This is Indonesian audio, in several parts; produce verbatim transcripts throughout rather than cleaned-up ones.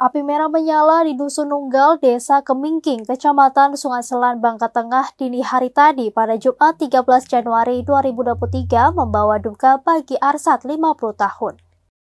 Api merah menyala di Dusun Nunggal, Desa Kemingking, Kecamatan Sungai Selan, Bangka Tengah dini hari tadi pada Jumat tiga belas Januari dua ribu dua puluh tiga membawa duka bagi Arsat lima puluh tahun.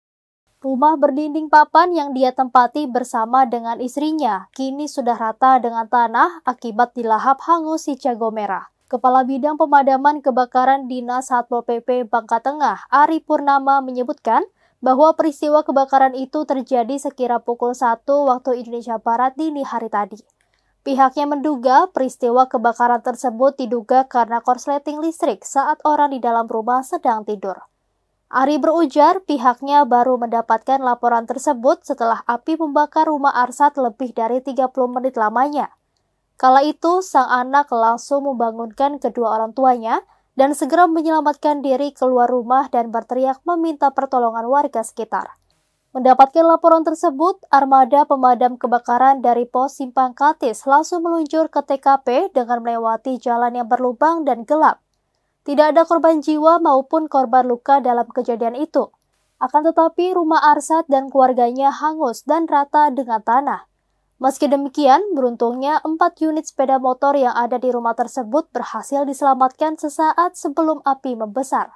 Rumah berdinding papan yang dia tempati bersama dengan istrinya kini sudah rata dengan tanah akibat dilahap hangus si jago merah. Kepala Bidang Pemadaman Kebakaran Dinas Satpol P P Bangka Tengah, Ari Purnama menyebutkan bahwa peristiwa kebakaran itu terjadi sekira pukul satu waktu Indonesia Barat dini hari tadi. Pihaknya menduga peristiwa kebakaran tersebut diduga karena korsleting listrik saat orang di dalam rumah sedang tidur. Ari berujar pihaknya baru mendapatkan laporan tersebut setelah api membakar rumah Arsat lebih dari tiga puluh menit lamanya. Kala itu, sang anak langsung membangunkan kedua orang tuanya dan segera menyelamatkan diri keluar rumah dan berteriak meminta pertolongan warga sekitar. Mendapatkan laporan tersebut, armada pemadam kebakaran dari Pos Simpang Katis langsung meluncur ke T K P dengan melewati jalan yang berlubang dan gelap. Tidak ada korban jiwa maupun korban luka dalam kejadian itu. Akan tetapi rumah Arsat dan keluarganya hangus dan rata dengan tanah. Meski demikian, beruntungnya empat unit sepeda motor yang ada di rumah tersebut berhasil diselamatkan sesaat sebelum api membesar.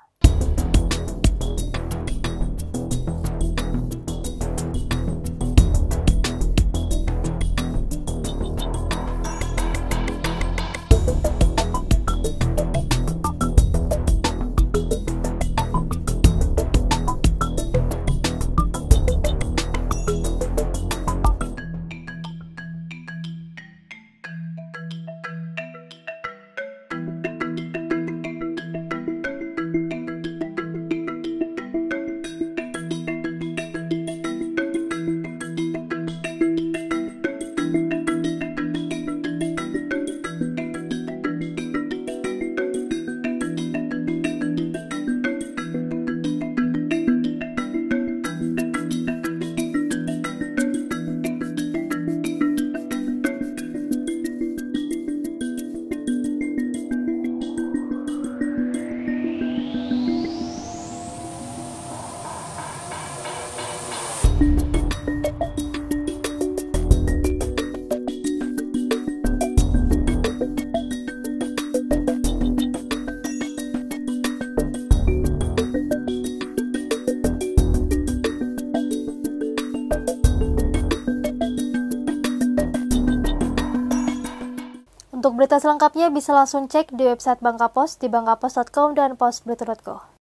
Untuk berita selengkapnya bisa langsung cek di website Bangka Post di bangkapos titik com dan postberita titik co.